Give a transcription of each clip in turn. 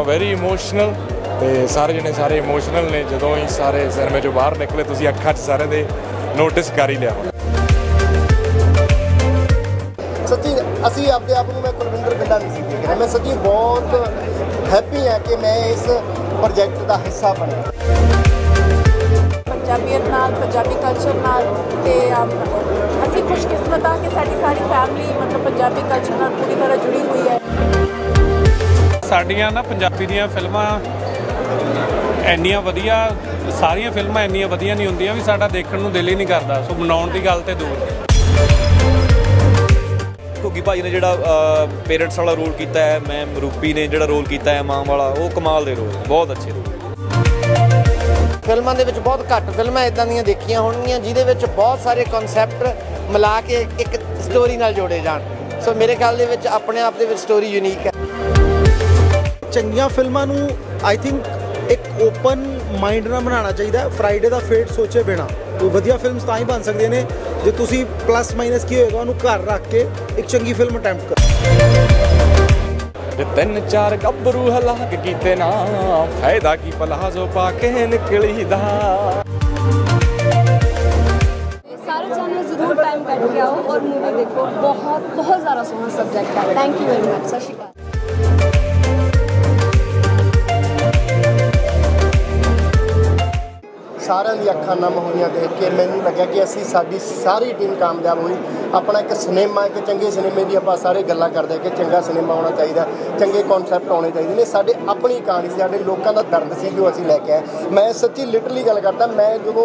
Very emotional ਤੇ ਸਾਰੇ ਜਣੇ ਸਾਰੇ ਇਮੋਸ਼ਨਲ ਨੇ। ਜਦੋਂ ਹੀ ਸਾਰੇ ਸਿਨੇਮੇ ਚੋਂ ਬਾਹਰ ਨਿਕਲੇ ਤੁਸੀਂ ਅੱਖਾਂ 'ਚ ਸਾਰੇ ਦੇ ਨੋਟਿਸ ਕਰ ਹੀ ਲਿਆ। ਸੱਚੀ ਅਸੀਂ ਆਪਦੇ ਆਪ ਨੂੰ ਮੈਂ ਕੁਲਵਿੰਦਰ ਬਿੱਲਾ ਨਹੀਂ ਸੀ ਦੇਖ ਰਿਹਾ। ਮੈਂ ਸੱਚੀ ਬਹੁਤ ਹੈਪੀ ਹਾਂ ਕਿ ਮੈਂ ਇਸ ਪ੍ਰੋਜੈਕਟ ਦਾ ਹਿੱਸਾ ਬਣਿਆ। ਪੰਜਾਬੀਅਤ ਨਾਲ ਪੰਜਾਬੀ ਕਲਚਰ ਨਾਲ ਤੇ ਅਸੀਂ ਖੁਸ਼ਕਿਸਮਤ ਹਾਂ ਕਿ ਸਾਡੀ ਸਾਰੀ ਫੈਮਿਲੀ ਮਤਲਬ ਪੰਜਾਬੀ ਕਲਚਰ ਨਾਲ ਪੂਰੀ ਤਰ੍ਹਾਂ ਜੁੜੀ ਹੋਈ ਹੈ। ਸਾਡੀਆਂ ਨਾ ਪੰਜਾਬੀ ਦੀਆਂ ਫਿਲਮਾਂ ਇੰਨੀਆਂ ਵਧੀਆ, ਸਾਰੀਆਂ ਫਿਲਮਾਂ ਇੰਨੀਆਂ ਵਧੀਆ ਨਹੀਂ ਹੁੰਦੀਆਂ ਵੀ ਸਾਡਾ ਦੇਖਣ ਨੂੰ ਦਿਲ ਹੀ ਨਹੀਂ ਕਰਦਾ। ਸੋ ਮਨਾਉਣ ਦੀ ਗੱਲ ਤੇ ਦੂਰ। ਘੁੱਗੀ ਭਾਜੀ ਨੇ ਜਿਹੜਾ ਪੇਰੈਂਟਸ ਵਾਲਾ ਰੋਲ ਕੀਤਾ ਹੈ, ਮੈਂ ਰੂਪੀ ਨੇ ਜਿਹੜਾ ਰੋਲ ਕੀਤਾ ਹੈ ਮਾਂ ਵਾਲਾ, ਉਹ ਕਮਾਲ ਦੇ ਰੋਲ, ਬਹੁਤ ਅੱਛੇ ਰੋਲ। ਫਿਲਮਾਂ ਦੇ ਵਿੱਚ ਬਹੁਤ ਘੱਟ ਫਿਲਮਾਂ ਇੱਦਾਂ ਦੀਆਂ ਦੇਖੀਆਂ ਹੋਣਗੀਆਂ ਜਿਹਦੇ ਵਿੱਚ ਬਹੁਤ ਸਾਰੇ ਕਨਸੈਪਟ ਮਿਲਾ ਕੇ ਇੱਕ ਸਟੋਰੀ ਨਾਲ ਜੋੜੇ ਜਾਣ। ਸੋ ਮੇਰੇ ਖਿਆਲ ਦੇ ਵਿੱਚ ਆਪਣੇ ਆਪ ਦੇ ਵਿੱਚ ਸਟੋਰੀ ਯੂਨੀਕ ਹੈ। ਚੰਗੀਆਂ ਫਿਲਮਾਂ ਨੂੰ ਆਈ ਥਿੰਕ ਇੱਕ ਓਪਨ ਮਾਈਂਡ ਨਾਲ ਬਣਾਉਣਾ ਚਾਹੀਦਾ। ਫਰਾਈਡੇ ਦਾ ਫੇਟ ਸੋਚੇ ਬਿਨਾ ਕੋਈ ਵਧੀਆ ਫਿਲਮਸ ਤਾਂ ਹੀ ਬਣ ਸਕਦੀਆਂ ਨੇ ਜੇ ਤੁਸੀਂ ਪਲੱਸ ਮਾਈਨਸ ਕੀ ਹੋਏਗਾ ਉਹਨੂੰ ਘਰ ਰੱਖ ਕੇ ਇੱਕ ਚੰਗੀ ਫਿਲਮ ਅਟੈਂਪਟ ਕਰੋ। ਤਿੰਨ ਚਾਰ ਗੱਭਰੂ ਹਲਾਕ ਕੀਤੇ ਨਾ ਫਾਇਦਾ ਕੀ ਪਲਾਜ਼ੋ ਪਾ ਕੇ ਨਿਕਲੀ ਦਾ। ਸਾਰੇ ਜਾਣੇ ਜ਼ਰੂਰ ਟਾਈਮ ਕੱਢ ਕੇ ਆਓ ਔਰ ਮੂਵੀ ਦੇਖੋ। ਬਹੁਤ ਜ਼ਿਆਦਾ ਸੋਹਣਾ ਸਬਜੈਕਟ ਹੈ। Thank you very much. Sat Sri ਅਕਾਲ। ਸਾਰਿਆਂ ਦੀ ਅੱਖਾਂ ਨਮ ਹੋਈਆਂ ਦੇਖ ਕੇ ਮੈਨੂੰ ਲੱਗਿਆ ਕਿ ਸਾਡੀ ਸਾਰੀ ਟੀਮ ਕਾਮਯਾਬ ਹੋਈ। ਆਪਣਾ ਇੱਕ ਸਿਨੇਮਾ, ਇੱਕ ਚੰਗੇ ਸਿਨੇਮੇ ਦੀ ਆਪਾਂ ਸਾਰੇ ਗੱਲਾਂ ਕਰਦੇ ਕਿ ਚੰਗਾ ਸਿਨੇਮਾ ਹੋਣਾ ਚਾਹੀਦਾ, ਚੰਗੇ ਕਨਸੈਪਟ ਆਉਣੇ ਚਾਹੀਦੇ ਨੇ। ਸਾਡੇ ਆਪਣੀ ਕਹਾਣੀ ਸੀ, ਸਾਡੇ ਲੋਕਾਂ ਦਾ ਦਰਦ ਸੀ ਜੋ ਅਸੀਂ ਲੈ ਕੇ ਆਏ। ਮੈਂ ਸੱਚੀ ਲਿਟਰਲੀ ਗੱਲ ਕਰਦਾ, ਮੈਂ ਜਦੋਂ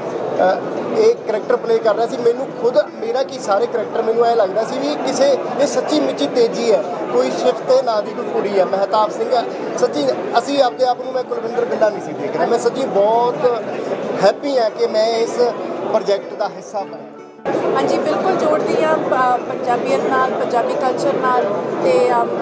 ਇਹ ਕਰੈਕਟਰ ਪਲੇ ਕਰ ਰਿਹਾ ਸੀ ਮੈਨੂੰ ਖੁਦ ਮੇਰਾ ਕੀ ਸਾਰੇ ਕਰੈਕਟਰ ਮੈਨੂੰ ਇਹ ਲੱਗਦਾ ਸੀ ਵੀ ਇਹ ਸੱਚੀ ਮੁੱਚੀ ਤੇਜ਼ੀ ਹੈ। ਕੋਈ ਸ਼ਿਫਤੇ ਨਾਂ ਦੀ ਕੋਈ ਕੁੜੀ ਹੈ, ਮਹਿਤਾਬ ਸਿੰਘ ਹੈ। ਸੱਚੀ ਅਸੀਂ ਆਪਦੇ ਆਪ ਨੂੰ ਮੈਂ ਕੁਲਵਿੰਦਰ ਬਿੱਲਾ ਨਹੀਂ ਸੀ ਦੇਖ ਰਿਹਾ। ਮੈਂ ਸੱਚੀ ਬਹੁਤ ਹੈਪੀ ਹਾਂ ਕਿ ਮੈਂ ਇਸ ਪ੍ਰੋਜੈਕਟ ਦਾ ਹਿੱਸਾ ਬਣਿਆ। ਹਾਂਜੀ, ਬਿਲਕੁਲ ਜੋੜਦੀ ਹਾਂ ਪੰਜਾਬੀਅਤ ਨਾਲ ਪੰਜਾਬੀ ਕਲਚਰ ਨਾਲ ਤੇ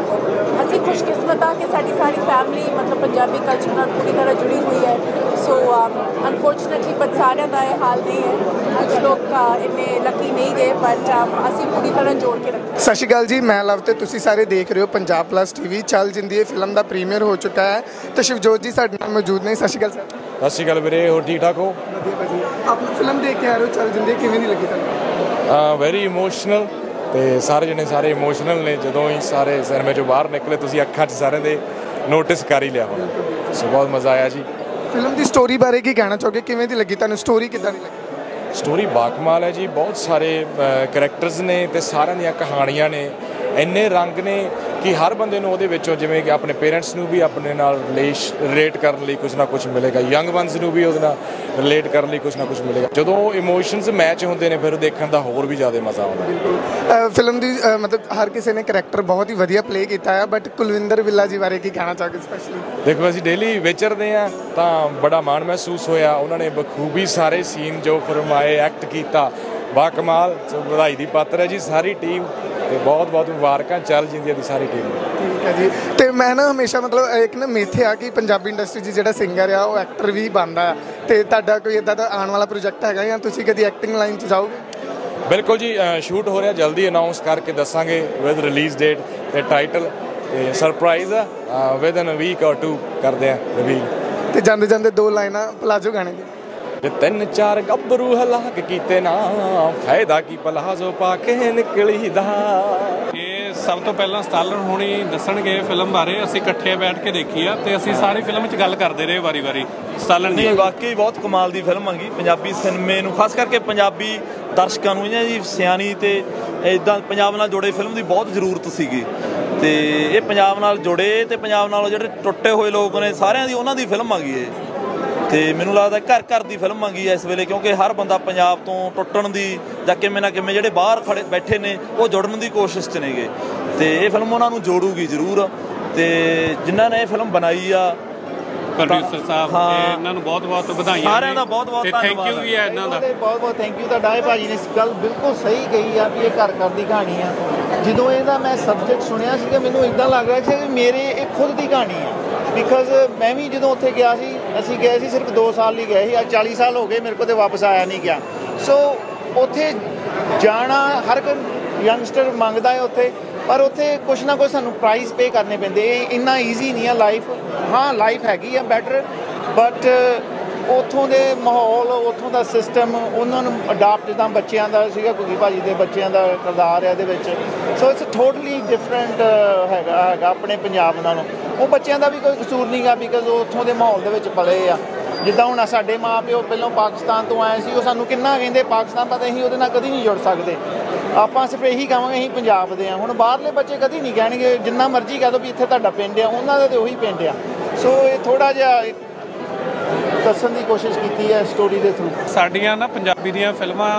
ਅਸੀਂ ਖੁਸ਼ਕਿਸਮਤ ਹਾਂ ਕਿ ਸਾਡੀ ਸਾਰੀ ਫੈਮਿਲੀ ਮਤਲਬ ਪੰਜਾਬੀ ਕਲਚਰ ਨਾਲ ਪੂਰੀ ਤਰ੍ਹਾਂ ਜੁੜੀ ਹੋਈ ਹੈ। ਸੋ ਅਨਫੋਰਚੂਨੇਟਲੀ ਬਟ ਸਾਰਿਆਂ ਦਾ ਇਹ ਹਾਲ ਨਹੀਂ ਹੈ। ਕੁਝ ਲੋਕ ਇੰਨੇ ਲੱਕੀ ਨਹੀਂ ਗਏ ਬਟ ਅਸੀਂ ਪੂਰੀ ਤਰ੍ਹਾਂ ਜੋੜ ਕੇ ਰੱਖਿਆ। ਸਤਿ ਸ਼੍ਰੀ ਅਕਾਲ ਜੀ, ਮੈਂ ਲਵ ਤੇ ਤੁਸੀਂ ਸਾਰੇ ਦੇਖ ਰਹੇ ਹੋ ਪੰਜਾਬ ਪਲੱਸ ਟੀਵੀ। ਚੱਲ ਜਿੰਦੀਏ ਫਿਲਮ ਦਾ ਪ੍ਰੀਮੀਅਰ ਹੋ ਚੁੱਕਾ ਹੈ ਤੇ ਸ਼ਿਵਜੋਤ ਜੀ ਸਾਡੇ ਨਾਲ ਮੌਜੂਦ ਨੇ। ਸਤਿ ਸ਼੍ਰੀ ਅਕਾਲ ਸਰ। ਸਤਿ ਸ਼੍ਰੀ ਅਕਾਲ ਵੀਰੇ, ਹੋਰ ਠੀਕ ਠਾਕ ਹੋ? ਵਧੀਆ ਭਾਜੀ। ਆਪਣੀ ਫਿਲਮ ਦੇਖ ਕੇ ਆ ਰਹੇ ਹੋ ਚੱਲ ਜਿੰਦੀਏ, ਕਿਵੇਂ ਦੀ ਲੱਗੀ ਤੁਹਾਨੂੰ? ਵੈਰੀ ਇਮੋਸ਼ਨਲ ਤੇ ਸਾਰੇ ਜਣੇ ਸਾਰੇ ਇਮੋਸ਼ਨਲ ਨੇ। ਜਦੋਂ ਹੀ ਸਾਰੇ ਸਿਨੇਮੇ ਚੋਂ ਬਾਹਰ ਨਿਕਲੇ ਤੁਸੀਂ ਅੱਖਾਂ 'ਚ ਸਾਰੇ ਦੇ ਨੋਟਿਸ ਕਰ ਹੀ ਲਿਆ ਹੋਣਾ। ਸੋ ਬਹੁਤ ਮਜ਼ਾ ਆਇਆ ਜੀ। ਫਿਲਮ ਦੀ ਸਟੋਰੀ ਬਾਰੇ ਕੀ ਕਹਿਣਾ ਚਾਹੋਗੇ? ਕਿਵੇਂ ਦੀ ਲੱਗੀ ਤੁਹਾਨੂੰ? ਸਟੋਰੀ ਕਿੱਦਾਂ ਦੀ ਲੱਗੀ? ਸਟੋਰੀ ਬਾਕਮਾਲ ਹੈ ਜੀ। ਬਹੁਤ ਸਾਰੇ ਕਰੈਕਟਰਸ ਨੇ ਤੇ ਸਾਰਿਆਂ ਦੀਆਂ ਕਹਾਣੀਆਂ ਨੇ, ਇੰਨੇ ਰੰਗ ਨੇ ਕਿ ਹਰ ਬੰਦੇ ਨੂੰ ਉਹਦੇ ਵਿੱਚੋਂ ਜਿਵੇਂ ਕਿ ਆਪਣੇ ਪੇਰੈਂਟਸ ਨੂੰ ਵੀ ਆਪਣੇ ਨਾਲ ਰਿਲੇਟ ਕਰਨ ਲਈ ਕੁਝ ਨਾ ਕੁਝ ਮਿਲੇਗਾ, ਯੰਗ ਵਨਸ ਨੂੰ ਵੀ ਉਹਦੇ ਨਾਲ ਰਿਲੇਟ ਕਰਨ ਲਈ ਕੁਝ ਨਾ ਕੁਝ ਮਿਲੇਗਾ। ਜਦੋਂ ਇਮੋਸ਼ਨਸ ਮੈਚ ਹੁੰਦੇ ਨੇ ਫਿਰ ਉਹ ਦੇਖਣ ਦਾ ਹੋਰ ਵੀ ਜ਼ਿਆਦਾ ਮਜ਼ਾ ਆਉਂਦਾ। ਬਿਲਕੁਲ ਫਿਲਮ ਦੀ ਮਤਲਬ ਹਰ ਕਿਸੇ ਨੇ ਕਰੈਕਟਰ ਬਹੁਤ ਹੀ ਵਧੀਆ ਪਲੇ ਕੀਤਾ ਹੈ ਬਟ ਕੁਲਵਿੰਦਰ ਬਿੱਲਾ ਜੀ ਬਾਰੇ ਕੀ ਕਹਿਣਾ ਚਾਹੋਗੇ ਸਪੈਸ਼ਲੀ? ਦੇਖੋ ਅਸੀਂ ਡੇਲੀ ਵਿਚਰਦੇ ਹਾਂ ਤਾਂ ਬੜਾ ਮਾਣ ਮਹਿਸੂਸ ਹੋਇਆ। ਉਹਨਾਂ ਨੇ ਬਖੂਬੀ ਸਾਰੇ ਸੀਨ ਜੋ ਫਰਮਾਏ ਐਕਟ ਕੀਤਾ, ਬਾਕਮਾਲ। ਵਧਾਈ ਦੀ ਪਾਤਰ ਹੈ ਜੀ ਸਾਰੀ ਟੀਮ ਤੇ ਬਹੁਤ ਬਹੁਤ ਮੁਬਾਰਕਾਂ ਚੱਲ ਜਿੰਦੀਏ ਦੀ ਸਾਰੀ ਟੀਮ ਨੂੰ। ਠੀਕ ਹੈ ਜੀ। ਤੇ ਮੈਂ ਨਾ ਹਮੇਸ਼ਾ ਮਤਲਬ ਇੱਕ ਨਾ ਮਿੱਥ ਆ ਕਿ ਪੰਜਾਬੀ ਇੰਡਸਟਰੀ 'ਚ ਜਿਹੜਾ ਸਿੰਗਰ ਆ ਉਹ ਐਕਟਰ ਵੀ ਬਣਦਾ ਆ ਤੇ ਤੁਹਾਡਾ ਕੋਈ ਇੱਦਾਂ ਦਾ ਆਉਣ ਵਾਲਾ ਪ੍ਰੋਜੈਕਟ ਹੈਗਾ ਜਾਂ ਤੁਸੀਂ ਕਦੀ ਐਕਟਿੰਗ ਲਾਈਨ 'ਚ ਜਾਓਗੇ? ਬਿਲਕੁਲ ਜੀ, ਸ਼ੂਟ ਹੋ ਰਿਹਾ, ਜਲਦੀ ਅਨਾਊਂਸ ਕਰਕੇ ਦੱਸਾਂਗੇ ਵਿਦ ਰਿਲੀਜ਼ ਡੇਟ ਤੇ ਟਾਈਟਲ ਤੇ surprise within week or 2 ਕਰਦੇ ਆ ਰਿਵੀਲ। ਤੇ ਜਾਂਦੇ ਜਾਂਦੇ 2 ਲਾਈਨਾਂ ਪਲਾਜੋ ਗਾਣੇ ਦੀ। ਤਿੰਨ ਚਾਰ ਗੱਭਰੂ ਹਲਾਕ ਕੀਤੇ ਨਾ ਫਾਇਦਾ ਕੀ ਪਲਾਜ਼ੋ ਪਾ ਕੇ ਨਿਕਲੀ ਦਾ। ਇਹ ਸਭ ਤੋਂ ਪਹਿਲਾਂ ਸਟਾਲਰ ਹੋਣੀ ਦੱਸਣਗੇ ਫਿਲਮ ਬਾਰੇ। ਅਸੀਂ ਇਕੱਠੇ ਬੈਠ ਕੇ ਦੇਖੀ ਆ ਤੇ ਅਸੀਂ ਸਾਰੀ ਫਿਲਮ 'ਚ ਗੱਲ ਕਰਦੇ ਰਹੇ ਵਾਰੀ ਸਟਾਲਰ ਨਹੀਂ, ਵਾਕਈ ਬਹੁਤ ਕਮਾਲ ਦੀ ਫਿਲਮ ਹੈਗੀ। ਪੰਜਾਬੀ ਸਿਨੇਮੇ ਨੂੰ ਖਾਸ ਕਰਕੇ ਪੰਜਾਬੀ ਦਰਸ਼ਕਾਂ ਨੂੰ ਇਹਨਾਂ ਜੀ ਸਿਆਣੀ ਤੇ ਇੱਦਾਂ ਪੰਜਾਬ ਨਾਲ ਜੁੜੇ ਫਿਲਮ ਦੀ ਬਹੁਤ ਜ਼ਰੂਰਤ ਸੀਗੀ ਤੇ ਇਹ ਪੰਜਾਬ ਨਾਲ ਜੁੜੇ ਤੇ ਪੰਜਾਬ ਨਾਲ ਜਿਹੜੇ ਟੁੱਟੇ ਹੋਏ ਲੋਕ ਨੇ ਸਾਰਿਆਂ ਦੀ ਉਹਨਾਂ ਦੀ ਫਿਲਮ ਹੈਗੀ ਇਹ। ਤੇ ਮੈਨੂੰ ਲੱਗਦਾ ਘਰ ਘਰ ਦੀ ਫਿਲਮ ਹੈਗੀ ਇਸ ਵੇਲੇ ਕਿਉਂਕਿ ਹਰ ਬੰਦਾ ਪੰਜਾਬ ਤੋਂ ਟੁੱਟਣ ਦੀ ਜਾਂ ਕਿਵੇਂ ਨਾ ਕਿਵੇਂ ਜਿਹੜੇ ਬਾਹਰ ਖੜੇ ਬੈਠੇ ਨੇ ਉਹ ਜੁੜਨ ਦੀ ਕੋਸ਼ਿਸ਼ 'ਚ ਨੇਗੇ ਤੇ ਇਹ ਫਿਲਮ ਉਹਨਾਂ ਨੂੰ ਜੋੜੂਗੀ ਜ਼ਰੂਰ। ਤੇ ਜਿਨ੍ਹਾਂ ਨੇ ਇਹ ਫਿਲਮ ਬਣਾਈ ਆ ਪ੍ਰੋਡਿਊਸਰ ਸਾਹਿਬ ਤੇ ਇਹਨਾਂ ਨੂੰ ਬਹੁਤ ਬਹੁਤ ਵਧਾਈਆਂ। ਸਾਰਿਆਂ ਦਾ ਬਹੁਤ ਬਹੁਤ ਧੰਨਵਾਦ। ਥੈਂਕ ਯੂ ਵੀ ਹੈ ਇਹਨਾਂ ਦਾ। ਬਹੁਤ ਬਹੁਤ ਥੈਂਕ ਯੂ ਤੁਹਾਡਾ। ਇਹ ਭਾਜੀ ਨੇ ਗੱਲ ਬਿਲਕੁਲ ਸਹੀ ਕਹੀ ਆ ਵੀ ਇਹ ਘਰ ਘਰ ਦੀ ਕਹਾਣੀ ਆ। ਜਦੋਂ ਇਹਦਾ ਮੈਂ ਸਬਜੈਕਟ ਸੁਣਿਆ ਸੀ ਮੈਨੂੰ ਇੱਦਾਂ ਲੱਗ ਰਿਹਾ ਸੀ ਕਿ ਮੇਰੇ ਇਹ ਖੁਦ ਦੀ ਕਹਾਣੀ ਆ। ਬਿਕਾਜ਼ ਮੈਂ ਵੀ ਜਦੋਂ ਉੱਥੇ ਗਿਆ ਸੀ, ਅਸੀਂ ਗਏ ਸੀ ਸਿਰਫ 2 ਸਾਲ ਲਈ ਗਏ ਸੀ, ਅੱਜ 40 ਸਾਲ ਹੋ ਗਏ ਮੇਰੇ ਕੋਲ ਤੇ ਵਾਪਸ ਆਇਆ ਨਹੀਂ ਗਿਆ। ਸੋ ਉੱਥੇ ਜਾਣਾ ਹਰ ਕੋਈ ਯੰਗਸਟਰ ਮੰਗਦਾ ਹੈ ਉੱਥੇ ਪਰ ਉੱਥੇ ਕੁਛ ਨਾ ਕੁਛ ਸਾਨੂੰ ਪ੍ਰਾਈਸ ਪੇ ਕਰਨੇ ਪੈਂਦੇ। ਇਹ ਇੰਨਾ ਈਜ਼ੀ ਨਹੀਂ ਆ ਲਾਈਫ। ਹਾਂ ਲਾਈਫ ਹੈਗੀ ਆ ਬੈਟਰ, ਬਟ ਉੱਥੋਂ ਦੇ ਮਾਹੌਲ, ਉੱਥੋਂ ਦਾ ਸਿਸਟਮ, ਉਹਨਾਂ ਨੂੰ ਅਡਾਪਟ, ਜਿੱਦਾਂ ਬੱਚਿਆਂ ਦਾ ਸੀਗਾ ਘੁੱਗੀ ਭਾਜੀ ਦੇ ਬੱਚਿਆਂ ਦਾ ਕਿਰਦਾਰ ਹੈ ਇਹਦੇ ਵਿੱਚ। ਸੋ ਇਟਸ ਟੋਟਲੀ ਡਿਫਰੈਂਟ ਹੈਗਾ ਆਪਣੇ ਪੰਜਾਬ ਨਾਲੋਂ। ਉਹ ਬੱਚਿਆਂ ਦਾ ਵੀ ਕੋਈ ਕਸੂਰ ਨਹੀਂ ਗਾ, ਬਿਕਾਜ਼ ਉਹ ਉੱਥੋਂ ਦੇ ਮਾਹੌਲ ਦੇ ਵਿੱਚ ਪਲੇ ਆ। ਜਿੱਦਾਂ ਹੁਣ ਸਾਡੇ ਮਾਂ ਪਿਓ ਪਹਿਲਾਂ ਪਾਕਿਸਤਾਨ ਤੋਂ ਆਏ ਸੀ, ਉਹ ਸਾਨੂੰ ਕਿੰਨਾ ਕਹਿੰਦੇ ਪਾਕਿਸਤਾਨ ਦਾ, ਤਾਂ ਅਸੀਂ ਉਹਦੇ ਨਾਲ ਕਦੀ ਨਹੀਂ ਜੁੜ ਸਕਦੇ। ਆਪਾਂ ਸਿਰਫ ਇਹੀ ਕਹਾਂਗੇ ਅਸੀਂ ਪੰਜਾਬ ਦੇ ਹਾਂ। ਹੁਣ ਬਾਹਰਲੇ ਬੱਚੇ ਕਦੀ ਨਹੀਂ ਕਹਿਣਗੇ, ਜਿੰਨਾ ਮਰਜ਼ੀ ਕਹਿ ਦਿਓ ਵੀ ਇੱਥੇ ਤੁਹਾਡਾ ਪਿੰਡ ਆ, ਉਹਨਾਂ ਦਾ ਤਾਂ ਉਹੀ ਪਿੰਡ ਆ। ਸੋ ਇਹ ਥੋੜ੍ਹਾ ਜਿਹਾ ਦੱਸਣ ਦੀ ਕੋਸ਼ਿਸ਼ ਕੀਤੀ ਹੈ ਸਟੋਰੀ ਦੇ ਥਰੂ। ਸਾਡੀਆਂ ਨਾ ਪੰਜਾਬੀ ਦੀਆਂ ਫਿਲਮਾਂ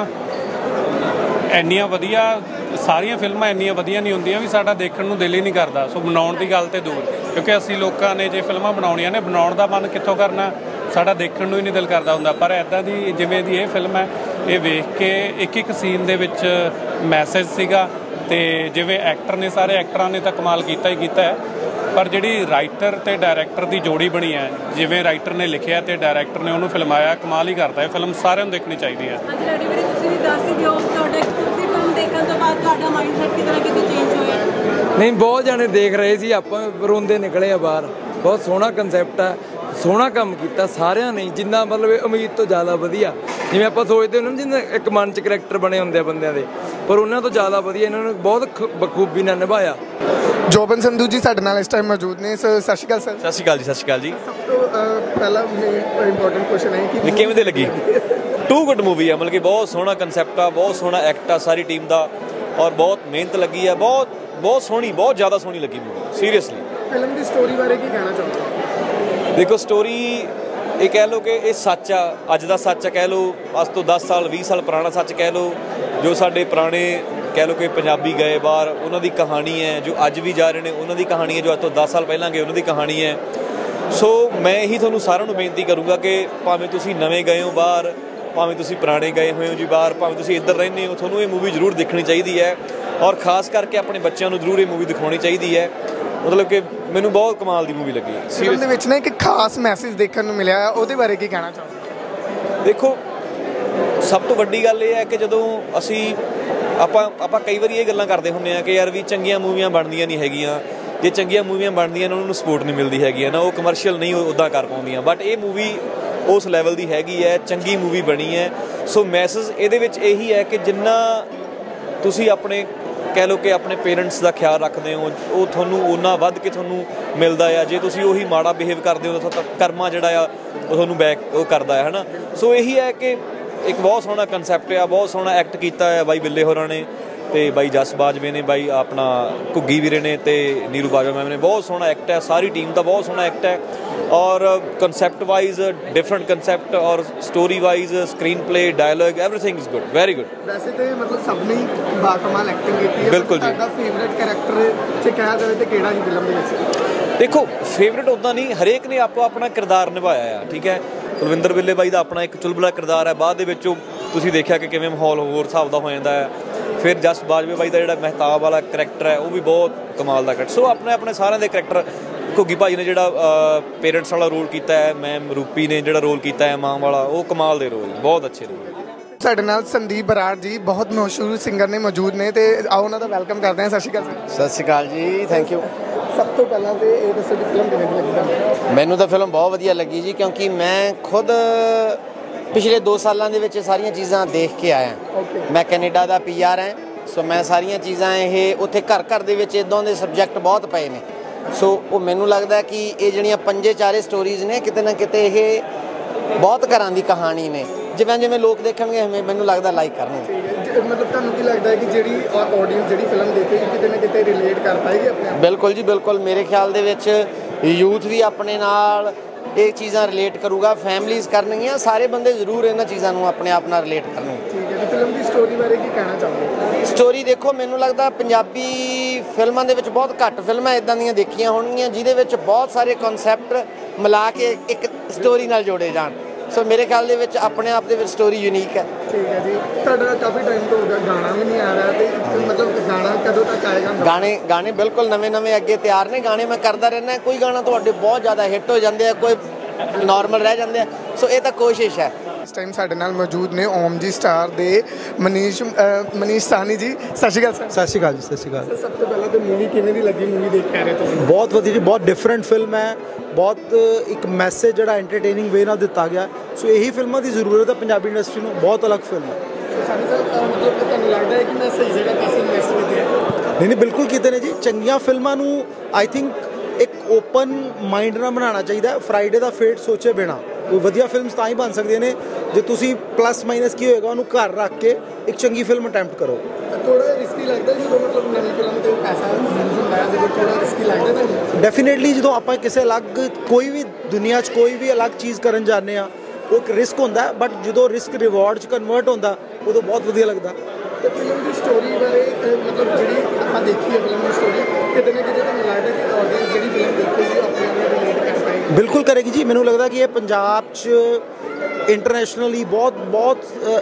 ਇੰਨੀਆਂ ਵਧੀਆ, ਸਾਰੀਆਂ ਫਿਲਮਾਂ ਇੰਨੀਆਂ ਵਧੀਆ ਨਹੀਂ ਹੁੰਦੀਆਂ ਵੀ ਸਾਡਾ ਦੇਖਣ ਨੂੰ ਦਿਲ ਹੀ ਨਹੀਂ ਕਰਦਾ। ਸੋ ਬਣਾਉਣ ਦੀ ਗੱਲ ਤੇ ਦੂਰ, ਕਿਉਂਕਿ ਅਸੀਂ ਲੋਕਾਂ ਨੇ ਜੇ ਫਿਲਮਾਂ ਬਣਾਉਣੀਆਂ ਨੇ, ਬਣਾਉਣ ਦਾ ਮਨ ਕਿੱਥੋਂ ਕਰਨਾ, ਸਾਡਾ ਦੇਖਣ ਨੂੰ ਹੀ ਨਹੀਂ ਦਿਲ ਕਰਦਾ ਹੁੰਦਾ। ਪਰ ਇੱਦਾਂ ਦੀ ਜਿਵੇਂ ਦੀ ਇਹ ਫਿਲਮ ਹੈ, ਇਹ ਵੇਖ ਕੇ ਇੱਕ ਇੱਕ ਸੀਨ ਦੇ ਵਿੱਚ ਮੈਸੇਜ ਸੀਗਾ। ਤੇ ਜਿਵੇਂ ਐਕਟਰ ਨੇ, ਸਾਰੇ ਐਕਟਰਾਂ ਨੇ ਤਾਂ ਕਮਾਲ ਕੀਤਾ ਹੀ ਕੀਤਾ ਹੈ, ਪਰ ਜਿਹੜੀ ਰਾਈਟਰ ਤੇ ਡਾਇਰੈਕਟਰ ਦੀ ਜੋੜੀ ਬਣੀ ਹੈ, ਜਿਵੇਂ ਰਾਈਟਰ ਨੇ ਲਿਖਿਆ ਤੇ ਡਾਇਰੈਕਟਰ ਨੇ ਉਹਨੂੰ ਫਿਲਮਾਇਆ, ਕਮਾਲ ਹੀ ਕਰਦਾ। ਇਹ ਫਿਲਮ ਸਾਰਿਆਂ ਨੂੰ ਦੇਖਣੀ ਚਾਹੀਦੀ ਹੈ। ਤੁਸੀਂ ਵੀ ਦੱਸ ਹੀ ਦਿਓ, ਤੁਹਾਡੇ ਫਿਲਮ ਦੇਖਣ ਤੋਂ ਬਾਅਦ ਤੁਹਾਡਾ ਮਾਈਂਡਸੈਟ ਕਿਤੇ ਨਾ ਕਿਤੇ ਚੇਂਜ ਹੋਇਆ? ਨਹੀਂ, ਬਹੁਤ ਜਾਣੇ ਦੇਖ ਰਹੇ ਸੀ, ਆਪਾਂ ਰੋਂਦੇ ਨਿਕਲੇ ਆ ਬਾਹਰ। ਬਹੁਤ ਸੋਹਣਾ ਕੰਸੈਪਟ ਹੈ, ਸੋਹਣਾ ਕੰਮ ਕੀਤਾ ਸਾਰਿਆਂ ਨੇ, ਜਿੰਨਾ ਮਤਲਬ ਉਮੀਦ ਤੋਂ ਜ਼ਿਆਦਾ ਵਧੀਆ। ਜਿਵੇਂ ਆਪਾਂ ਸੋਚਦੇ ਹੁੰਦੇ ਨਾ, ਜਿੰਨਾ ਇੱਕ ਮਨ 'ਚ ਕਰੈਕਟਰ ਬਣੇ ਹੁੰਦੇ ਆ ਬੰਦਿਆਂ ਦੇ, ਪਰ ਉਹਨਾਂ ਤੋਂ ਜ਼ਿਆਦਾ ਵਧੀਆ ਇਹਨਾਂ ਨੇ ਬਹੁਤ ਬਖੂਬੀ ਨਾਲ ਨਿਭਾਇਆ। ਜੋਬਨ ਸੰਧੂ ਜੀ ਸਾਡੇ ਨਾਲ ਇਸ ਟਾਈਮ ਮੌਜੂਦ ਨੇ। ਸਤਿ ਸ਼੍ਰੀ ਅਕਾਲ ਸਰ। ਸਤਿ ਸ਼੍ਰੀ ਅਕਾਲ ਜੀ। ਸਤਿ ਸ਼੍ਰੀ ਅਕਾਲ ਜੀ। ਸਭ ਤੋਂ ਪਹਿਲਾ ਇੰਪੋਰਟੈਂਟ ਕੁਐਸਚਨ ਹੈ ਕਿ ਕਿਵੇਂ ਦੀ ਲੱਗੀ? ਟੂ ਗੁੱਡ ਮੂਵੀ ਆ, ਮਤਲਬ ਕਿ ਬਹੁਤ ਸੋਹਣਾ ਕੰਸੈਪਟ ਆ, ਬਹੁਤ ਸੋਹਣਾ ਐਕਟ ਆ ਸਾਰੀ ਟੀਮ ਦਾ, ਔਰ ਬਹੁਤ ਮਿਹਨਤ ਲੱਗੀ ਆ, ਬਹੁਤ ਸੋਹਣੀ, ਬਹੁਤ ਜ਼ਿਆਦਾ ਸੋਹਣੀ ਲੱਗੀ ਮੂਵੀ ਸੀਰੀਅਸਲੀ। ਫਿਲਮ ਦੀ ਸਟੋਰੀ ਬਾਰੇ ਕੀ ਕਹਿਣਾ ਚਾਹੁੰਦੇ? ਦੇਖੋ, ਸਟੋਰੀ ਇਹ ਕਹਿ ਲਓ ਕਿ ਇਹ ਸੱਚ ਆ, ਅੱਜ ਦਾ ਸੱਚ ਆ ਕਹਿ ਲਓ, ਅੱਜ ਤੋਂ 10 ਸਾਲ 20 ਸਾਲ ਪੁਰਾਣਾ ਸੱਚ ਕਹਿ ਲਓ। ਜੋ ਸਾਡੇ ਪੁਰਾਣੇ ਕਹਿ ਲਓ ਕਿ ਪੰਜਾਬੀ ਗਏ ਬਾਹਰ, ਉਹਨਾਂ ਦੀ ਕਹਾਣੀ ਹੈ। ਜੋ ਅੱਜ ਵੀ ਜਾ ਰਹੇ ਨੇ, ਉਹਨਾਂ ਦੀ ਕਹਾਣੀ ਹੈ। ਜੋ ਅੱਜ ਤੋਂ 10 ਸਾਲ ਪਹਿਲਾਂ ਗਏ, ਉਹਨਾਂ ਦੀ ਕਹਾਣੀ ਹੈ। ਸੋ ਮੈਂ ਇਹੀ ਤੁਹਾਨੂੰ ਸਾਰਿਆਂ ਨੂੰ ਬੇਨਤੀ ਕਰੂੰਗਾ ਕਿ ਭਾਵੇਂ ਤੁਸੀਂ ਨਵੇਂ ਗਏ ਹੋ ਬਾਹਰ, ਭਾਵੇਂ ਤੁਸੀਂ ਪੁਰਾਣੇ ਗਏ ਹੋਏ ਹੋ ਜੀ ਬਾਹਰ, ਭਾਵੇਂ ਤੁਸੀਂ ਇੱਧਰ ਰਹਿੰਦੇ ਹੋ, ਤੁਹਾਨੂੰ ਇਹ ਮੂਵੀ ਜ਼ਰੂਰ ਦੇਖਣੀ ਚਾਹੀਦੀ ਹੈ। ਔਰ ਖਾਸ ਕਰਕੇ ਆਪਣੇ ਬੱਚਿਆਂ ਨੂੰ ਜ਼ਰੂਰ ਇਹ ਮੂਵੀ ਦਿਖਾਉਣੀ ਚਾਹੀਦੀ ਹੈ। ਮਤਲਬ ਕਿ ਮੈਨੂੰ ਬਹੁਤ ਕਮਾਲ ਦੀ ਮੂਵੀ ਲੱਗੀ। ਫਿਲਮ ਦੇ ਵਿੱਚ ਨਾ ਇੱਕ ਖਾਸ ਮੈਸੇਜ ਦੇਖਣ ਨੂੰ ਮਿਲਿਆ, ਉਹਦੇ ਬਾਰੇ ਕੀ ਕਹਿਣਾ ਚਾਹੁੰਦੇ? ਦੇਖੋ, ਸਭ ਤੋਂ ਵੱਡੀ ਗੱਲ ਇਹ ਹੈ ਕਿ ਜਦੋਂ ਆਪਾਂ ਕਈ ਵਾਰੀ ਇਹ ਗੱਲਾਂ ਕਰਦੇ ਹੁੰਦੇ ਆ ਕਿ ਯਾਰ ਵੀ ਚੰਗੀਆਂ ਮੂਵੀਆਂ ਬਣਦੀਆਂ ਨਹੀਂ ਹੈਗੀਆਂ, ਜੇ ਚੰਗੀਆਂ ਮੂਵੀਆਂ ਬਣਦੀਆਂ ਨੇ ਉਹਨਾਂ ਨੂੰ ਸਪੋਰਟ ਨਹੀਂ ਮਿਲਦੀ ਹੈਗੀ ਹੈ ਨਾ, ਉਹ ਕਮਰਸ਼ੀਅਲ ਨਹੀਂ ਉੱਦਾਂ ਕਰ ਪਾਉਂਦੀਆਂ। ਬਟ ਇਹ ਮੂਵੀ ਉਸ ਲੈਵਲ ਦੀ ਹੈਗੀ ਹੈ, ਚੰਗੀ ਮੂਵੀ ਬਣੀ ਹੈ। ਸੋ ਮੈਸੇਜ ਇਹਦੇ ਵਿੱਚ ਇਹੀ ਹੈ ਕਿ ਜਿੰਨਾ ਤੁਸੀਂ ਆਪਣੇ ਕਹਿ ਲਓ ਕਿ ਆਪਣੇ ਪੇਰੈਂਟਸ ਦਾ ਖਿਆਲ ਰੱਖਦੇ ਹੋ, ਉਹ ਤੁਹਾਨੂੰ ਓਨਾ ਵੱਧ ਕੇ ਤੁਹਾਨੂੰ ਮਿਲਦਾ ਆ। ਜੇ ਤੁਸੀਂ ਉਹੀ ਮਾੜਾ ਬਿਹੇਵ ਕਰਦੇ ਹੋ ਤਾਂ ਕਰਮਾ ਜਿਹੜਾ ਆ ਉਹ ਤੁਹਾਨੂੰ ਬੈਕ ਉਹ ਕਰਦਾ ਹੈ ਨਾ। ਸੋ ਇਹੀ ਹੈ ਕਿ ਇੱਕ ਬਹੁਤ ਸੋਹਣਾ ਕੰਸੈਪਟ ਆ, ਬਹੁਤ ਸੋਹਣਾ ਐਕਟ ਕੀਤਾ ਹੈ ਬਾਈ ਬਿੱਲੇ ਹੋਰਾਂ ਨੇ, ਤੇ ਬਾਈ ਜਸ ਬਾਜਵੇ ਨੇ, ਬਾਈ ਆਪਣਾ ਘੁੱਗੀ ਵੀਰੇ ਨੇ, ਤੇ ਨੀਰੂ ਬਾਜਵਾ ਮੈਮ ਨੇ। ਬਹੁਤ ਸੋਹਣਾ ਐਕਟ ਹੈ, ਸਾਰੀ ਟੀਮ ਦਾ ਬਹੁਤ ਸੋਹਣਾ ਐਕਟ ਹੈ। ਔਰ ਕੰਸੈਪਟ ਵਾਈਜ਼ ਡਿਫਰੈਂਟ ਕੰਸੈਪਟ, ਔਰ story wise screenplay, dialogue, everything is good, very good. ਵੈਸੇ ਤੇ ਮਤਲਬ ਸਭ ਨੇ ਬਾਕਮਾਲ ਐਕਟਿੰਗ ਕੀਤੀ ਹੈ। ਬਿਲਕੁਲ ਜੀ। ਤੁਹਾਡਾ ਫੇਵਰਿਟ ਕੈਰੈਕਟਰ ਜੇ ਕਿਹਾ ਜਾਵੇ ਤੇ ਕਿਹੜਾ ਸੀ ਫਿਲਮ ਦੇ ਵਿੱਚ? ਦੇਖੋ, ਫੇਵਰਿਟ ਉੱਦਾਂ ਨਹੀਂ, ਹਰੇਕ ਨੇ ਆਪੋ ਆਪਣਾ ਕਿਰਦਾਰ ਨਿਭਾਇਆ ਆ, ਠੀਕ ਹੈ। ਕੁਲਵਿੰਦਰ ਬਿੱਲੇ ਬਾਈ ਦਾ ਆਪਣਾ ਇੱਕ ਚੁਲਬੁਲਾ ਕਿਰਦਾਰ ਹੈ, ਬਾਅਦ ਦੇ ਵਿੱਚ ਤੁਸੀਂ ਦੇਖਿਆ ਕਿ ਕਿਵੇਂ ਮਾਹੌਲ ਹੋਰ ਹਿਸਾਬ ਦਾ ਹੋ ਜਾਂਦਾ ਹੈ। ਫਿਰ ਜਸ ਬਾਜਵੇ ਬਾਈ ਦਾ ਜਿਹੜਾ ਮਹਿਤਾਬ ਵਾਲਾ ਕਰੈਕਟਰ ਹੈ, ਉਹ ਵੀ ਬਹੁਤ ਕਮਾਲ ਦਾ ਕਰੈਕਟਰ। ਸੋ ਆਪਣੇ ਸਾਰਿਆਂ ਦੇ ਕਰੈਕਟਰ, ਘੁੱਗੀ ਭਾਜੀ ਨੇ ਜਿਹੜਾ ਪੇਰੈਂਟਸ ਵਾਲਾ ਰੋਲ ਕੀਤਾ ਹੈ, ਮੈਮ ਰੂਪੀ ਨੇ ਜਿਹੜਾ ਰੋਲ ਕੀਤਾ ਹੈ ਮਾਂ ਵਾਲਾ, ਉਹ ਕਮਾਲ ਦੇ ਰੋਲ, ਬਹੁਤ ਅੱਛੇ ਰੋਲ। ਸਾਡੇ ਨਾਲ ਸੰਦੀਪ ਬਰਾੜ ਜੀ ਬਹੁਤ ਮਸ਼ਹੂਰ ਸਿੰਗਰ ਨੇ ਮੌਜੂਦ ਨੇ, ਤੇ ਆਓ ਉਹਨਾਂ ਦਾ ਵੈਲਕਮ ਕਰਦੇ ਹਾਂ। ਸਤਿ ਸ਼੍ਰੀ ਅਕਾਲ ਸਰ। ਸਤਿ ਸ਼੍ਰੀ ਅਕਾਲ ਜੀ, ਥੈਂਕ ਯੂ। ਸਭ ਤੋਂ ਪਹਿਲਾਂ ਤੇ ਇਹ ਦੱਸੋ ਕਿ ਫਿਲਮ ਕਿਵੇਂ ਲੱਗੀ? ਮੈਨੂੰ ਤਾਂ ਫਿਲਮ ਬਹੁਤ ਵਧੀਆ ਲੱਗੀ ਜੀ, ਕਿਉਂਕਿ ਮੈਂ ਖੁਦ ਪਿਛਲੇ 2 ਸਾਲਾਂ ਦੇ ਵਿੱਚ ਸਾਰੀਆਂ ਚੀਜ਼ਾਂ ਦੇਖ ਕੇ ਆਇਆ। ਮੈਂ ਕੈਨੇਡਾ ਦਾ PR ਹਾਂ, ਸੋ ਮੈਂ ਸਾਰੀਆਂ ਚੀਜ਼ਾਂ ਇਹ ਉੱਥੇ ਘਰ ਦੇ ਵਿੱਚ ਇੱਦਾਂ ਦੇ ਸਬਜੈਕਟ ਬਹੁਤ ਪਏ ਨੇ। ਸੋ ਉਹ ਮੈਨੂੰ ਲੱਗਦਾ ਕਿ ਇਹ ਜਿਹੜੀਆਂ 5-4 ਸਟੋਰੀਜ਼ ਨੇ, ਕਿਤੇ ਨਾ ਕਿਤੇ ਇਹ ਬਹੁਤ ਘਰਾਂ ਦੀ ਕਹਾਣੀ ਨੇ। ਜਿਵੇਂ ਲੋਕ ਦੇਖਣਗੇ ਮੈਨੂੰ ਲੱਗਦਾ ਲਾਈਕ ਕਰਨਗੇ। ਮਤਲਬ ਤੁਹਾਨੂੰ ਕੀ ਲੱਗਦਾ ਹੈ ਕਿ ਜਿਹੜੀ ਆਡੀਅנס ਜਿਹੜੀ ਫਿਲਮ ਦੇਖੇਗੀ ਕਿਤੇ ਨਾ ਕਿਤੇ ਰਿਲੇਟ ਕਰ ਪਾਏਗੀ ਆਪਣੇ ਆਪ? ਬਿਲਕੁਲ ਜੀ, ਬਿਲਕੁਲ। ਮੇਰੇ ਖਿਆਲ ਦੇ ਵਿੱਚ ਯੂਥ ਵੀ ਆਪਣੇ ਨਾਲ ਇਹ ਚੀਜ਼ਾਂ ਰਿਲੇਟ ਕਰੂਗਾ, ਫੈਮਲੀਜ਼ ਕਰਨਗੀਆਂ, ਸਾਰੇ ਬੰਦੇ ਜ਼ਰੂਰ ਇਹਨਾਂ ਚੀਜ਼ਾਂ ਨੂੰ ਆਪਣੇ ਆਪ ਨਾਲ ਰਿਲੇਟ ਕਰਨਗੇ। ਠੀਕ ਹੈ ਜੀ। ਫਿਲਮ ਦੀ ਸਟੋਰੀ ਬਾਰੇ ਕੀ ਕਹਿਣਾ ਚਾਹੁੰਦੇ? ਸਟੋਰੀ ਦੇਖੋ, ਮੈਨੂੰ ਲੱਗਦਾ ਪੰਜਾਬੀ ਫਿਲਮਾਂ ਦੇ ਵਿੱਚ ਬਹੁਤ ਘੱਟ ਫਿਲਮਾਂ ਇੱਦਾਂ ਦੀਆਂ ਦੇਖੀਆਂ ਹੋਣਗੀਆਂ ਜਿਹਦੇ ਵਿੱਚ ਬਹੁਤ ਸਾਰੇ ਕਨਸੈਪਟ ਮਿਲਾ ਕੇ ਇੱਕ ਸਟੋਰੀ ਨਾਲ ਜੋੜੇ ਜਾਣ। ਸੋ ਮੇਰੇ ਖਿਆਲ ਦੇ ਵਿੱਚ ਆਪਣੇ ਆਪ ਦੇ ਵਿੱਚ ਸਟੋਰੀ ਯੂਨੀਕ ਹੈ। ਠੀਕ ਹੈ ਜੀ। ਤੁਹਾਡਾ ਕਾਫੀ ਟਾਈਮ ਤੋਂ ਹੋ ਗਿਆ, ਗਾਣਾ ਵੀ ਨਹੀਂ ਆ ਰਿਹਾ, ਤੇ ਮਤਲਬ ਗਾਣਾ ਕਦੋਂ ਤੱਕ ਆਏਗਾ? ਗਾਣੇ ਬਿਲਕੁਲ ਨਵੇਂ ਅੱਗੇ ਤਿਆਰ ਨੇ। ਗਾਣੇ ਮੈਂ ਕਰਦਾ ਰਹਿੰਦਾ, ਕੋਈ ਗਾਣਾ ਤੁਹਾਡੇ ਬਹੁਤ ਜ਼ਿਆਦਾ ਹਿੱਟ ਹੋ ਜਾਂਦੇ ਆ, ਕੋਈ ਨਾਰਮਲ ਰਹਿ ਜਾਂਦੇ ਆ। ਸੋ ਇਹ ਤਾਂ ਕੋਸ਼ਿਸ਼ ਹੈ ਇਸ ਟਾਈਮ ਸਾਡੇ ਨਾਲ ਮੌਜੂਦ ਨੇ ਓਮ ਜੀ ਸਟਾਰ ਦੇ ਮਨੀਸ਼ ਸਾਹਨੀ ਜੀ। ਸਤਿ ਸ਼੍ਰੀ ਅਕਾਲ ਸਰ। ਸਤਿ ਸ਼੍ਰੀ ਅਕਾਲ ਜੀ। ਸਤਿ ਸ਼੍ਰੀ ਅਕਾਲ। ਸਭ ਤੋਂ ਪਹਿਲਾਂ ਤਾਂ ਮੂਵੀ ਕਿਵੇਂ ਦੀ ਲੱਗੀ? ਮੂਵੀ ਦੇਖ ਕੇ ਆ ਰਹੇ ਤੁਸੀਂ? ਬਹੁਤ ਵਧੀਆ ਜੀ, ਬਹੁਤ ਡਿਫਰੈਂਟ ਫਿਲਮ ਹੈ, ਬਹੁਤ ਇੱਕ ਮੈਸੇਜ ਜਿਹੜਾ ਐਂਟਰਟੇਨਿੰਗ ਵੇ ਨਾਲ ਦਿੱਤਾ ਗਿਆ। ਸੋ ਇਹੀ ਫਿਲਮਾਂ ਦੀ ਜ਼ਰੂਰਤ ਹੈ ਪੰਜਾਬੀ ਇੰਡਸਟਰੀ ਨੂੰ, ਬਹੁਤ ਅਲੱਗ ਫਿਲਮ ਹੈ। ਸਾਨੀ ਸਰ ਮਤਲਬ ਤੁਹਾਨੂੰ ਲੱਗਦਾ ਹੈ ਕਿ ਮੈਂ ਸਹੀ ਜਗ੍ਹਾ ਪੈਸੇ ਇਨਵੈਸਟ ਕੀਤੇ ਹੈ? ਨਹੀਂ ਬਿਲਕੁਲ ਕੀਤੇ ਨੇ ਜੀ। ਚੰਗੀਆਂ ਫਿਲਮਾਂ ਨੂੰ ਆਈ ਥਿੰਕ ਇੱਕ ਓਪਨ ਮਾਈਂਡ ਨਾਲ ਬਣਾਉਣਾ ਚਾਹੀਦਾ। ਫਰਾਈਡੇ ਦਾ ਫੇਟ ਸੋਚੇ ਬਿਨਾ ਕੋਈ ਵਧੀਆ ਫਿਲਮਸ ਤਾਂ ਹੀ ਬਣ ਸਕਦੀਆਂ ਨੇ ਜੇ ਤੁਸੀਂ ਪਲੱਸ ਮਾਈਨਸ ਕੀ ਹੋਏਗਾ ਉਹਨੂੰ ਘਰ ਰੱਖ ਕੇ ਇੱਕ ਚੰਗੀ ਫਿਲਮ ਅਟੈਂਪਟ ਕਰੋ। ਥੋੜਾ ਰਿਸਕੀ ਲੱਗਦਾ ਜਦੋਂ ਮਤਲਬ ਨਵੀਂ ਫਿਲਮ ਤੇ ਪੈਸਾ ਯੂਜ਼ ਹੁੰਦਾ ਹੈ, ਜਦੋਂ ਥੋੜਾ ਰਿਸਕੀ ਲੱਗਦਾ ਤੁਹਾਨੂੰ? ਡੈਫੀਨੇਟਲੀ ਜਦੋਂ ਆਪਾਂ ਕਿਸੇ ਅਲੱਗ ਕੋਈ ਵੀ ਦੁਨੀਆ 'ਚ ਕੋਈ ਵੀ ਅਲੱਗ ਚੀਜ਼ ਕਰਨ ਜਾਂਦੇ ਆ ਉਹ ਇੱਕ ਰਿਸਕ ਹੁੰਦਾ, ਬਟ ਜਦੋਂ ਰਿਸਕ ਰਿਵਾਰਡ 'ਚ ਕਨਵਰਟ ਹੁੰਦਾ ਉਦੋਂ ਬਹੁਤ ਵਧੀਆ ਲੱਗਦਾ। ਤੇ ਫਿਲਮ ਦੀ ਸਟੋਰੀ ਬਾਰੇ ਮਤਲਬ ਜਿਹੜੀ ਆਪਾਂ ਦੇਖੀ ਹੈ ਫਿਲਮ ਦੀ ਸਟੋਰੀ, ਕਿਤੇ ਨਾ ਕਿਤੇ ਤੁਹਾਨੂੰ ਲੱਗਦਾ ਕਿ ਆਡੀਅנס ਜਿਹੜੀ ਫਿਲਮ ਦੇਖੇਗੀ ਉਹ ਆਪਣੇ ਆਪ ਨੂੰ ਰਿਲੇਟ ਕਰ ਪਾਏਗੀ? ਬਿਲਕੁਲ ਕਰੇਗੀ ਜੀ। ਮੈਨੂੰ ਲੱਗਦਾ ਕਿ ਇਹ ਪੰਜਾਬ 'ਚ ਇੰਟਰਨੈਸ਼ਨਲੀ ਬਹੁਤ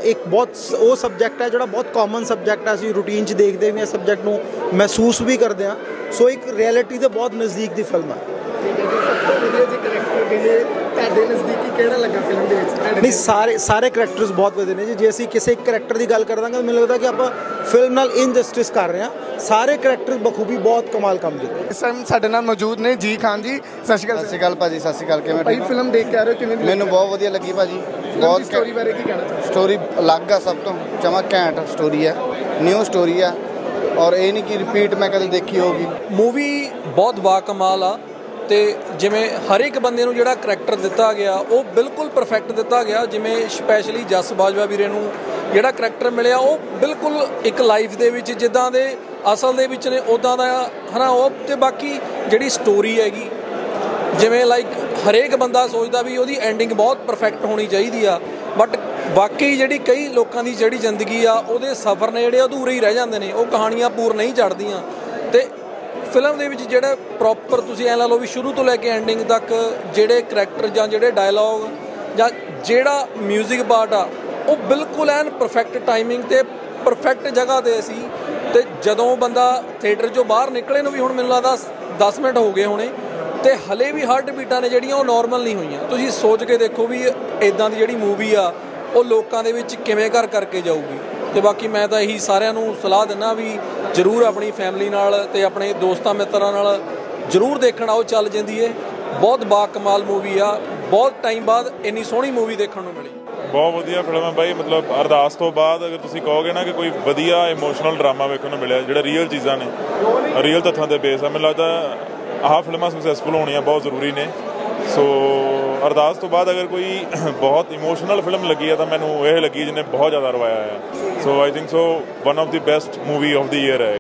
ਉਹ ਸਬਜੈਕਟ ਹੈ ਜਿਹੜਾ ਬਹੁਤ ਕਾਮਨ ਸਬਜੈਕਟ ਹੈ। ਅਸੀਂ ਰੂਟੀਨ 'ਚ ਦੇਖਦੇ ਵੀ ਇਹ ਸਬਜੈਕਟ ਨੂੰ, ਮਹਿਸੂਸ ਵੀ ਕਰਦੇ ਹਾਂ। ਸੋ ਇੱਕ ਰਿਐਲਿਟੀ ਦੇ ਬਹੁਤ ਨਜ਼ਦੀਕ ਦੀ ਫਿਲਮ ਹੈ। ਠੀਕ ਹੈ ਜੀ। ਸਭ ਤੋਂ ਵਧੀਆ ਜੀ ਕਰੈਕਟਰ ਜਿਹੜੇ ਤੁਹਾਡੇ ਨਜ਼ਦੀਕੀ ਕਿਹੜਾ ਲੱਗਾ ਫਿਲਮ ਦੇ ਵਿੱਚ? ਨਹੀਂ ਸਾਰੇ ਕਰੈਕਟਰਸ ਬਹੁਤ ਵਧੀਆ ਨੇ ਜੀ। ਜੇ ਅਸੀਂ ਕਿਸੇ ਇੱਕ ਕਰੈਕਟਰ ਦੀ ਗੱਲ ਕਰ ਦਾਂਗੇ ਤਾਂ ਮੈਨੂੰ ਲੱਗਦਾ ਕਿ ਆਪਾਂ ਫਿਲਮ ਨਾਲ ਇਨਜਸਟਿਸ ਕਰ ਰਹੇ ਹਾਂ। ਸਾਰੇ ਕਰੈਕਟਰ ਬਖੂਬੀ ਬਹੁਤ ਕਮਾਲ ਕੰਮ ਕੀਤੇ। ਇਸ ਟਾਈਮ ਸਾਡੇ ਨਾਲ ਮੌਜੂਦ ਨੇ ਜੀ ਖਾਨ ਜੀ। ਸਤਿ ਸ਼੍ਰੀ ਅਕਾਲ। ਸਤਿ ਸ਼੍ਰੀ ਅਕਾਲ ਭਾਜੀ। ਸਤਿ ਸ਼੍ਰੀ ਅਕਾਲ। ਕਿਵੇਂ ਭਾਈ ਫਿਲਮ ਦੇਖ ਕੇ ਆ ਰਹੇ ਹੋ, ਕਿਵੇਂ ਦੀ? ਮੈਨੂੰ ਬਹੁਤ ਵਧੀਆ ਲੱਗੀ ਭਾਜੀ। ਬਹੁਤ ਸਟੋਰੀ ਬਾਰੇ ਕੀ ਕਹਿਣਾ ਚਾਹੁੰਦੇ? ਸਟੋਰੀ ਅਲੱਗ ਆ, ਸਭ ਤੋਂ ਜਮਾਂ ਘੈਂਟ ਸਟੋਰੀ ਹੈ, ਨਿਊ ਸਟੋਰੀ ਆ, ਔਰ ਇਹ ਨਹੀਂ ਕਿ ਰਿਪੀਟ ਮੈਂ ਕਦੇ ਦੇਖੀ ਹੋਊਗੀ। ਮੂਵੀ ਬਹੁਤ ਬਾਕਮਾਲ ਆ ਤੇ ਜਿਵੇਂ ਹਰ ਇੱਕ ਬੰਦੇ ਨੂੰ ਜਿਹੜਾ ਕਰੈਕਟਰ ਦਿੱਤਾ ਗਿਆ ਉਹ ਬਿਲਕੁਲ ਪਰਫੈਕਟ ਦਿੱਤਾ ਗਿਆ। ਜਿਵੇਂ ਸਪੈਸ਼ਲੀ ਜਸ ਬਾਜਵਾ ਵੀਰੇ ਨੂੰ ਜਿਹੜਾ ਕਰੈਕਟਰ ਮਿਲਿਆ ਉਹ ਬਿਲਕੁਲ ਇੱਕ ਲਾਈਫ ਦੇ ਵਿੱਚ ਜਿੱਦਾਂ ਦੇ ਅਸਲ ਦੇ ਵਿੱਚ ਨੇ ਉੱਦਾਂ ਦਾ ਹੈ ਨਾ ਉਹ। ਤੇ ਬਾਕੀ ਜਿਹੜੀ ਸਟੋਰੀ ਹੈਗੀ ਜਿਵੇਂ ਲਾਈਕ ਹਰੇਕ ਬੰਦਾ ਸੋਚਦਾ ਵੀ ਉਹਦੀ ਐਂਡਿੰਗ ਬਹੁਤ ਪਰਫੈਕਟ ਹੋਣੀ ਚਾਹੀਦੀ ਆ, ਬਟ ਬਾਕੀ ਜਿਹੜੀ ਕਈ ਲੋਕਾਂ ਦੀ ਜਿਹੜੀ ਜ਼ਿੰਦਗੀ ਆ ਉਹਦੇ ਸਫ਼ਰ ਨੇ ਜਿਹੜੇ ਅਧੂਰੇ ਹੀ ਰਹਿ ਜਾਂਦੇ ਨੇ, ਉਹ ਕਹਾਣੀਆਂ ਪੂਰ ਨਹੀਂ ਚੜ੍ਹਦੀਆਂ। ਤੇ ਫਿਲਮ ਦੇ ਵਿੱਚ ਜਿਹੜਾ ਪ੍ਰੋਪਰ ਤੁਸੀਂ ਐਂ ਲਾ ਲਓ ਵੀ ਸ਼ੁਰੂ ਤੋਂ ਲੈ ਕੇ ਐਂਡਿੰਗ ਤੱਕ ਜਿਹੜੇ ਕਰੈਕਟਰ ਜਾਂ ਜਿਹੜੇ ਡਾਇਲੌਗ ਜਾਂ ਜਿਹੜਾ ਮਿਊਜ਼ਿਕ ਪਾਰਟ ਆ ਉਹ ਬਿਲਕੁਲ ਐਨ ਪਰਫੈਕਟ ਟਾਈਮਿੰਗ ਤੇ ਪਰਫੈਕਟ ਜਗ੍ਹਾ 'ਤੇ ਸੀ। ਤੇ ਜਦੋਂ ਬੰਦਾ ਥੀਏਟਰ 'ਚੋਂ ਬਾਹਰ ਨਿਕਲੇ ਨੂੰ ਵੀ ਹੁਣ ਮੈਨੂੰ ਲੱਗਦਾ 10 ਮਿੰਟ ਹੋ ਗਏ ਹੋਣੇ ਤੇ ਹਲੇ ਵੀ ਹਾਰਟ ਬੀਟਾਂ ਨੇ ਜਿਹੜੀਆਂ ਉਹ ਨੋਰਮਲ ਨਹੀਂ ਹੋਈਆਂ। ਤੁਸੀਂ ਸੋਚ ਕੇ ਦੇਖੋ ਵੀ ਇੱਦਾਂ ਦੀ ਜਿਹੜੀ ਮੂਵੀ ਆ ਉਹ ਲੋਕਾਂ ਦੇ ਵਿੱਚ ਕਿਵੇਂ ਘਰ ਕਰਕੇ ਜਾਊਗੀ। ਤੇ ਬਾਕੀ ਮੈਂ ਤਾਂ ਇਹੀ ਸਾਰਿਆਂ ਨੂੰ ਸਲਾਹ ਦਿੰਦਾ ਵੀ ਜ਼ਰੂਰ ਆਪਣੀ ਫੈਮਿਲੀ ਨਾਲ ਤੇ ਆਪਣੇ ਦੋਸਤਾਂ ਮਿੱਤਰਾਂ ਨਾਲ ਜ਼ਰੂਰ ਦੇਖਣ ਆਓ, ਚੱਲ ਜਾਂਦੀ ਏ। ਬਹੁਤ ਬਾਕਮਾਲ ਮੂਵੀ ਆ, ਬਹੁਤ ਟਾਈਮ ਬਾਅਦ ਇੰਨੀ ਸੋਹਣੀ ਮੂਵੀ ਦੇਖਣ ਨੂੰ ਮਿਲੀ। ਬਹੁਤ ਵਧੀਆ ਫਿਲਮ ਹੈ ਬਾਈ। ਮਤਲਬ ਅਰਦਾਸ ਤੋਂ ਬਾਅਦ ਅਗਰ ਤੁਸੀਂ ਕਹੋਗੇ ਨਾ ਕਿ ਕੋਈ ਵਧੀਆ ਇਮੋਸ਼ਨਲ ਡਰਾਮਾ ਵੇਖਣ ਨੂੰ ਮਿਲਿਆ ਜਿਹੜਾ ਰੀਅਲ ਚੀਜ਼ਾਂ ਨੇ, ਰੀਅਲ ਤੱਥਾਂ ਦੇ ਬੇਸ ਆ, ਮੈਨੂੰ ਲੱਗਦਾ ਆਹ ਫਿਲਮਾਂ ਸਕਸੈਸਫੁਲ ਹੋਣੀਆਂ ਬਹੁਤ ਜ਼ਰੂਰੀ ਨੇ। ਸੋ ਅਰਦਾਸ ਤੋਂ ਬਾਅਦ ਅਗਰ ਕੋਈ ਬਹੁਤ ਇਮੋਸ਼ਨਲ ਫਿਲਮ ਲੱਗੀ ਹੈ ਤਾਂ ਮੈਨੂੰ ਇਹ ਲੱਗੀ ਜਿਹਨੇ ਬਹੁਤ ਜ਼ਿਆਦਾ ਰਵਾਇਆ ਹੈ। So I think so one of the best movie of the year ਹੈ।